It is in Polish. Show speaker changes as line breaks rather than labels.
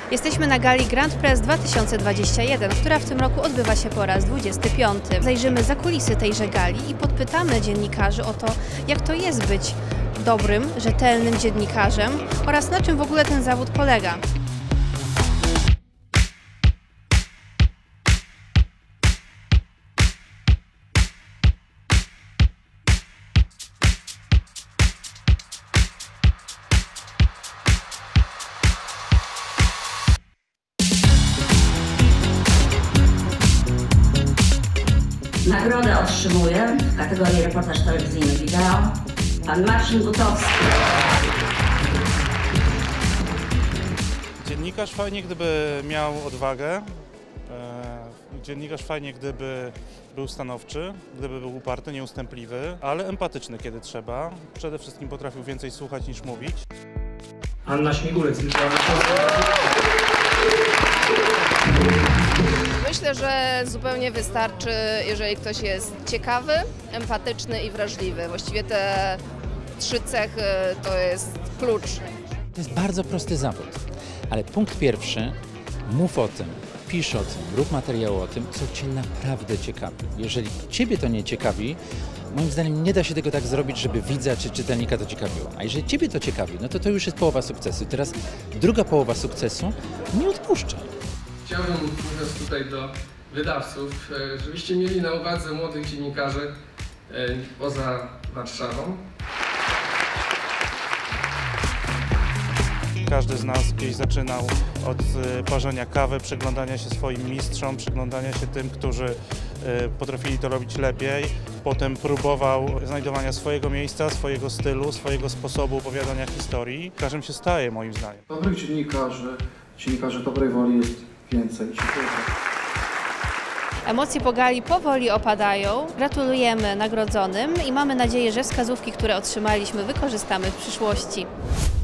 Jesteśmy na gali Grand Press 2021, która w tym roku odbywa się po raz 25. Zajrzymy za kulisy tejże gali i podpytamy dziennikarzy o to, jak to jest być dobrym, rzetelnym dziennikarzem oraz na czym w ogóle ten zawód polega.
Nagrodę otrzymuje w kategorii reportaż telewizyjny wideo pan Marcin Gutowski.
Dziennikarz fajnie, gdyby miał odwagę. Dziennikarz fajnie, gdyby był stanowczy, gdyby był uparty, nieustępliwy, ale empatyczny, kiedy trzeba. Przede wszystkim potrafił więcej słuchać niż mówić.
Anna Śmigulec.
Myślę, że zupełnie wystarczy, jeżeli ktoś jest ciekawy, empatyczny i wrażliwy. Właściwie te trzy cechy to jest klucz.
To jest bardzo prosty zawód, ale punkt pierwszy, mów o tym, pisz o tym, rób materiał o tym, co Cię naprawdę ciekawi. Jeżeli Ciebie to nie ciekawi, moim zdaniem nie da się tego tak zrobić, żeby widza czy czytelnika to ciekawiło. A jeżeli Ciebie to ciekawi, no to już jest połowa sukcesu. Teraz druga połowa sukcesu, nie odpuszczaj.
Chciałbym, mówiąc tutaj do wydawców, żebyście mieli na uwadze młodych dziennikarzy poza Warszawą.
Każdy z nas gdzieś zaczynał od parzenia kawy, przyglądania się swoim mistrzom, przyglądania się tym, którzy potrafili to robić lepiej. Potem próbował znajdowania swojego miejsca, swojego stylu, swojego sposobu opowiadania historii. Każdym się staje, moim zdaniem.
Dobrych dziennikarzy dobrej woli jest więcej.
Emocje po gali powoli opadają. Gratulujemy nagrodzonym i mamy nadzieję, że wskazówki, które otrzymaliśmy, wykorzystamy w przyszłości.